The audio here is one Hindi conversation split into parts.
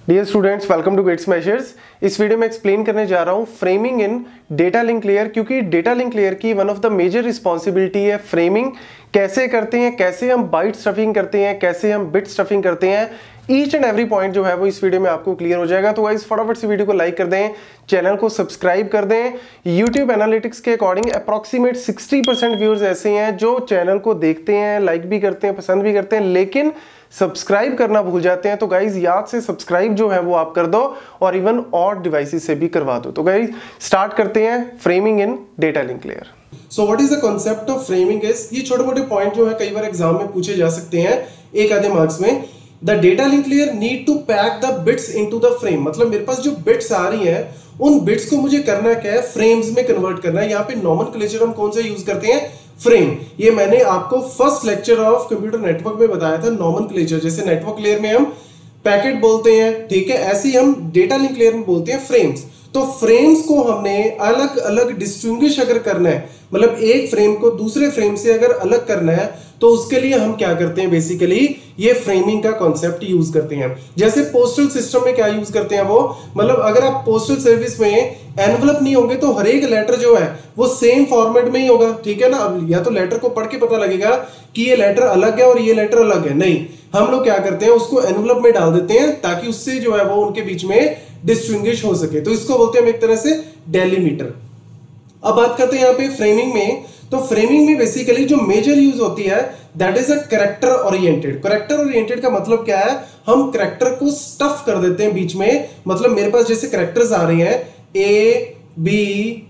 Dear students, welcome to Gate Smashers. इस वीडियो में एक्सप्लेन करने जा रहा हूँ framing in data link layer, क्योंकि डेटा लिंक लेयर की one of the major responsibility है फ्रेमिंग। कैसे करते हैं, कैसे हम बाइट स्टफिंग करते हैं, कैसे हम बिट स्टफिंग करते हैं, ईच एंड एवरी पॉइंट जो है वो इस वीडियो में आपको क्लियर हो जाएगा। तो गाइस फटाफट से वीडियो को लाइक कर दें, चैनल को सब्सक्राइब कर दें। यूट्यूब एनालिटिक्स के अकॉर्डिंग अप्रॉक्सीमेट 60% व्यूअर्स ऐसे हैं जो चैनल को देखते हैं, लाइक भी करते हैं, पसंद भी करते हैं, लेकिन सब्सक्राइब करना भूल जाते हैं। तो गाइज याद से सब्सक्राइब जो है वो आप कर दो और इवन और डिवाइसेस से भी करवा दो। तो गाइज स्टार्ट करते हैं framing in data link layer. So what is the concept of framing is, ये छोटे मोटे पॉइंट जो है कई बार एग्जाम में पूछे जा सकते हैं एक आधे मार्क्स में। The data link layer need to pack the bits into the frame. मतलब मेरे पास जो बिट्स आ रही हैं उन बिट्स को मुझे करना क्या है, फ्रेम्स में कन्वर्ट करना है। यहाँ पे नॉमेनक्लेचर हम कौन सा यूज करते हैं, फ्रेम। ये मैंने आपको first lecture of computer network में बताया था। नॉमेनक्लेचर जैसे नेटवर्क लेयर में हम पैकेट बोलते हैं, ठीक है, ऐसे ही हम डेटा लिंक लेयर में बोलते हैं फ्रेम्स। तो फ्रेम्स को हमने अलग अलग डिस्टिंग्विश अगर करना है, मतलब एक फ्रेम को दूसरे फ्रेम से अगर अलग करना है, तो उसके लिए हम क्या करते हैं, बेसिकली ये फ्रेमिंग का कॉन्सेप्ट यूज करते हैं। जैसे पोस्टल सिस्टम में क्या यूज करते हैं वो, मतलब अगर आप पोस्टल सर्विस में एनवलप नहीं होंगे तो हर एक लेटर जो है वो सेम फॉर्मेट में ही होगा, ठीक है ना। अब या तो लेटर को पढ़ के पता लगेगा कि ये लेटर अलग है और ये लेटर अलग है, नहीं, हम लोग क्या करते हैं उसको एनवलप में डाल देते हैं ताकि उससे जो है वो उनके बीच में डिस्टिंग्विश हो सके। तो इसको बोलते हैं हम एक तरह से डेलीमीटर। अब बात करते हैं यहाँ पे फ्रेमिंग में। तो फ्रेमिंग में बेसिकली जो मेजर यूज होती है that is a character oriented. Character oriented का मतलब क्या है, हम कैरेक्टर को स्टफ कर देते हैं बीच में। मतलब मेरे पास जैसे कैरेक्टर्स आ रहे हैं ए बी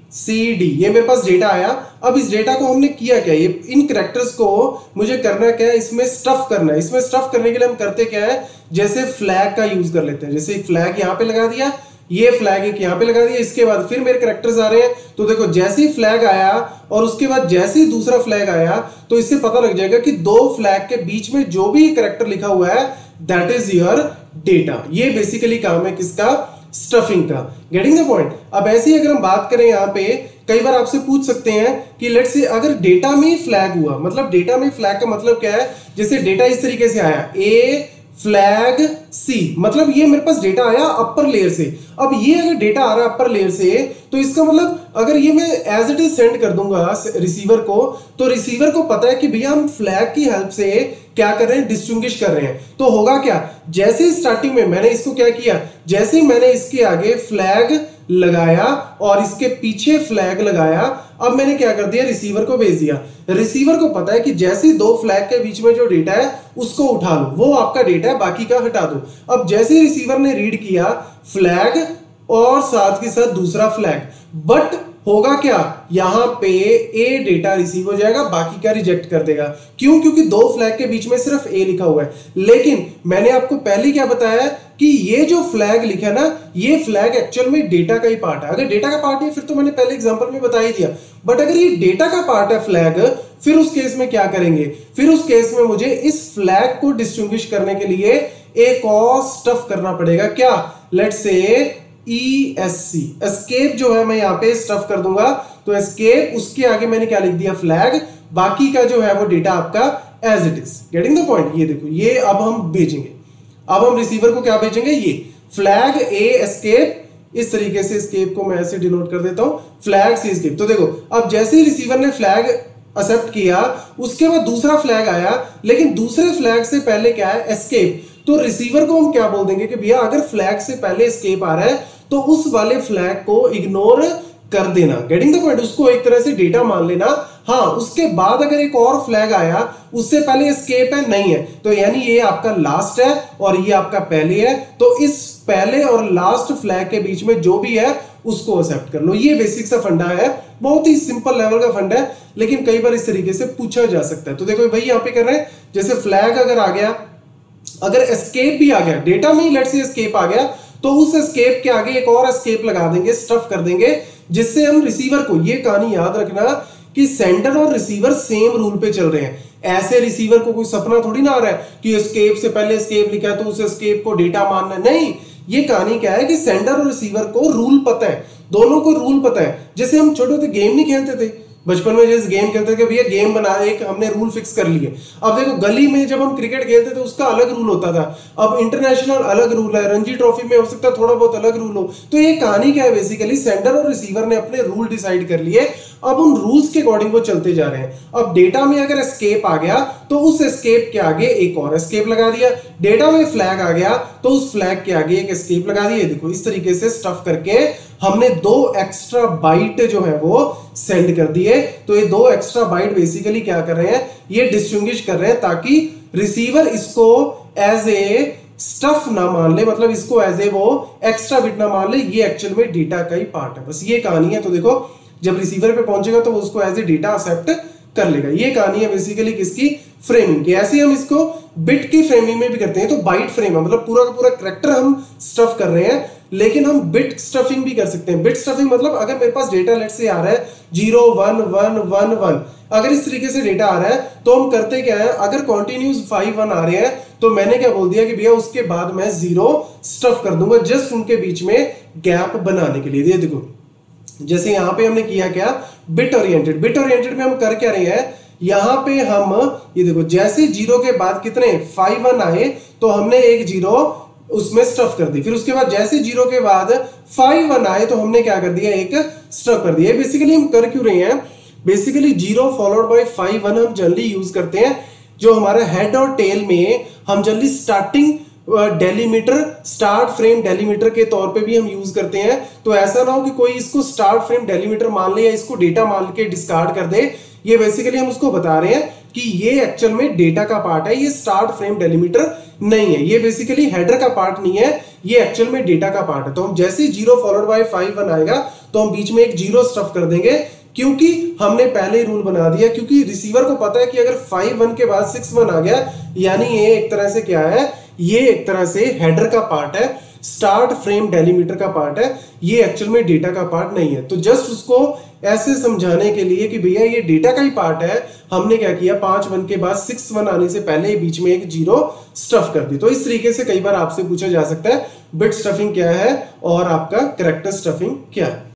सी डी, ये मेरे पास डेटा आया। अब इस डेटा को हमने किया क्या, ये इन कैरेक्टर्स को मुझे करना क्या है, इसमें स्टफ करना है। इसमें स्टफ करने के लिए हम करते क्या है, जैसे फ्लैग का यूज कर लेते हैं। जैसे फ्लैग यहाँ पे लगा दिया, ये फ्लैग एक यहाँ पे लगा दिया, इसके बाद फिर मेरे कैरेक्टर्स आ रहे हैं। तो देखो जैसे ही फ्लैग आया और उसके बाद जैसे ही दूसरा फ्लैग आया, तो इससे पता लग जाएगा कि दो फ्लैग के बीच में जो भी कैरेक्टर लिखा हुआ है दैट इज योर डेटा। ये बेसिकली काम है किसका, स्टफिंग का। Getting the point. अब ऐसे ही अगर हम बात करें यहाँ पे, कई बार आपसे पूछ सकते हैं कि लेट्स से अगर डेटा में फ्लैग हुआ, मतलब डेटा में फ्लैग का मतलब क्या है, जैसे डेटा इस तरीके से आया ए फ्लैग सी, मतलब ये मेरे पास डेटा आया अपर लेयर से। अब ये अगर डेटा आ रहा है अपर लेयर से, तो इसका मतलब अगर ये मैं एज इट इज सेंड कर दूंगा रिसीवर को, तो रिसीवर को पता है कि भैया हम फ्लैग की हेल्प से क्या कर रहे हैं, डिस्टिंग्विश कर रहे हैं। तो होगा क्या, जैसे स्टार्टिंग में मैंने इसको क्या किया, जैसे ही मैंने इसके आगे फ्लैग लगाया और इसके पीछे फ्लैग लगाया, अब मैंने क्या कर दिया, रिसीवर को भेज दिया। रिसीवर को पता है कि जैसे ही दो फ्लैग के बीच में जो डेटा है उसको उठा लो, वो आपका डेटा है, बाकी का हटा दो। अब जैसे ही रिसीवर ने रीड किया फ्लैग और साथ के साथ दूसरा फ्लैग, बट होगा क्या, यहां पे ए डेटा रिसीव हो जाएगा, बाकी का रिजेक्ट कर देगा। क्यों, क्योंकि दो फ्लैग के बीच में सिर्फ ए लिखा हुआ है। लेकिन मैंने आपको पहले क्या बताया कि ये जो फ्लैग लिखा है ना, ये फ्लैग एक्चुअल में डेटा का ही पार्ट है। अगर डेटा का पार्ट है फिर तो मैंने पहले एग्जांपल में बता ही दिया, बट अगर ये डेटा का पार्ट है फ्लैग, फिर उस केस में क्या करेंगे, फिर उस केस में मुझे इस फ्लैग को डिस्टिंग्विश करने के लिए एक और स्टफ करना पड़ेगा। क्या, लेट्स से ESC, एस्केप जो है मैं यहाँ पे स्टफ कर दूंगा। तो एस्केप, उसके आगे मैंने क्या लिख दिया, फ्लैग, बाकी का जो है वो डेटा आपका as it is. Getting the point. ये देखो, ये अब हम भेजेंगे, अब हम रिसीवर को क्या भेजेंगे, ये फ्लैग ए एस्केप, इस तरीके से एस्केप को मैं ऐसे डिनोट कर देता हूं, फ्लैग सी एस्केप। तो देखो अब जैसे ही रिसीवर ने फ्लैग एक्सेप्ट किया, उसके बाद दूसरा फ्लैग आया, लेकिन दूसरे फ्लैग से पहले क्या है, एस्केप। तो रिसीवर को हम क्या बोल देंगे कि भैया अगर फ्लैग से पहले एस्केप आ रहा है तो उस वाले फ्लैग को इग्नोर कर देना। Getting the point. उसको एक तरह से डेटा मान लेना। हाँ, उसके बाद अगर एक और फ्लैग आया, उससे पहले एस्केप है, नहीं है, तो यानी ये आपका लास्ट है और ये आपका पहले है। तो इस पहले और लास्ट फ्लैग के बीच में जो भी है उसको एक्सेप्ट कर लो। ये बेसिक सा फंडा है, बहुत ही सिंपल लेवल का फंडा है, लेकिन कई बार इस तरीके से पूछा जा सकता है। तो देखो भाई यहाँ पे कर रहे हैं, जैसे फ्लैग अगर आ गया, अगर एस्केप भी आ गया, डेटा में ही लेट्स से एस्केप आ गया, तो उस एस्केप के आगे एक और एस्केप लगा देंगे, स्टफ कर देंगे, जिससे हम रिसीवर को, ये कहानी याद रखना कि सेंडर और रिसीवर सेम रूल पे चल रहे हैं। ऐसे रिसीवर को कोई सपना थोड़ी ना आ रहा है कि एस्केप से पहले एस्केप लिखा है तो उस एस्केप को डेटा मानना, नहीं। ये कहानी क्या है कि सेंडर और रिसीवर को रूल पता है, दोनों को रूल पता है। जैसे हम छोटे होते गेम नहीं खेलते थे, बचपन में जिस गेम खेलते थे भैया गेम बना एक हमने रूल फिक्स कर लिए। अब देखो गली में जब हम क्रिकेट खेलते थे उसका अलग रूल होता था, अब इंटरनेशनल अलग रूल है, रणजी ट्रॉफी में हो सकता है थोड़ा बहुत अलग रूल हो। तो ये कहानी क्या है, बेसिकली सेंडर और रिसीवर ने अपने रूल डिसाइड कर लिए, अब उन रूल्स के अकॉर्डिंग वो चलते जा रहे हैं। अब डेटा में अगर एस्केप आ गया तो उस एस्केप के आगे एक और एस्केप लगा दिया, डेटा में फ्लैग आ गया तो उस फ्लैग के आगे एक एस्केप लगा दिया। देखो इस तरीके से स्टफ करके हमने 2 एक्स्ट्रा बाइट जो है वो सेंड कर दिए। तो ये 2 एक्स्ट्रा बाइट बेसिकली क्या कर रहे हैं, ये डिस्टिंग्विश कर रहे हैं ताकि रिसीवर इसको एज ए स्टफ ना मान ले, मतलब इसको एज ए वो एक्स्ट्रा बिट ना मान ले, ये एक्चुअल में डेटा का ही पार्ट है। बस ये कहानी है। तो देखो जब रिसीवर पे पहुंचेगा तो वो उसको एज ए डेटा एक्सेप्ट कर लेगा। ये कहानी है बेसिकली किसकी, फ्रेमिंग की। ऐसे हम इसको बिट की फ्रेमिंग में भी करते हैं। तो बाइट फ्रेम है, मतलब पूरा का पूरा कैरेक्टर हम स्टफ कर रहे हैं, लेकिन हम बिट स्टफिंग भी कर सकते हैं। बिट स्टफिंग मतलब अगर मेरे पास डेटा लेट से आ रहा है 0 1 1 1 1, अगर इस तरीके से डेटा आ रहा है तो हम करते क्या है, अगर कॉन्टिन्यूस 5 1 आ रहे हैं तो मैंने क्या बोल दिया कि भैया उसके बाद मैं 0 स्टफ कर दूंगा, जस्ट उनके बीच में गैप बनाने के लिए। ये देखो जैसे यहां पे हमने किया क्या, बिट ओरिएंटेड। बिट ओरिएंटेड में हम कर क्या रहे हैं, यहां पे हम ये देखो जैसे 0 के बाद कितने 5 1 आए तो हमने एक 0 उसमें स्टफ कर दी, फिर उसके बाद जैसे 0 के बाद 5 1 आए तो हमने क्या कर दिया, एक स्टफ कर दिया। बेसिकली हम कर क्यों रहे हैं, बेसिकली 0 फॉलोड बाय 5 1 हम जनरली यूज करते हैं, जो हमारे हेड और टेल में हम generally starting delimiter, start frame delimiter के तौर पे भी हम यूज करते हैं। तो ऐसा ना हो कि कोई इसको स्टार्ट फ्रेम डेलीमीटर मान ले या इसको डेटा मान के डिस्कार्ड कर दे। ये बेसिकली हम उसको बता रहे हैं कि ये एक्चुअल में डेटा का पार्ट है, ये स्टार्ट फ्रेम डेलीमीटर नहीं है, ये बेसिकली हेडर का पार्ट नहीं है, ये एक्चुअल में डेटा का पार्ट है। तो हम जैसे 0 फॉलोड बाय 5 1 आएगा तो हम बीच में एक 0 स्टफ कर देंगे, क्योंकि हमने पहले ही रूल बना दिया, क्योंकि रिसीवर को पता है कि अगर 5 1 के बाद 6 1 आ गया यानी ये एक तरह से क्या है, ये एक तरह से हेडर का पार्ट है, स्टार्ट फ्रेम डेलीमीटर का पार्ट है, ये एक्चुअल में डेटा का पार्ट नहीं है। तो जस्ट उसको ऐसे समझाने के लिए कि भैया ये डेटा का ही पार्ट है, हमने क्या किया 5 1 के बाद 6 1 आने से पहले ही बीच में एक 0 स्टफ कर दी। तो इस तरीके से कई बार आपसे पूछा जा सकता है बिट स्टफिंग क्या है और आपका कैरेक्टर स्टफिंग क्या है।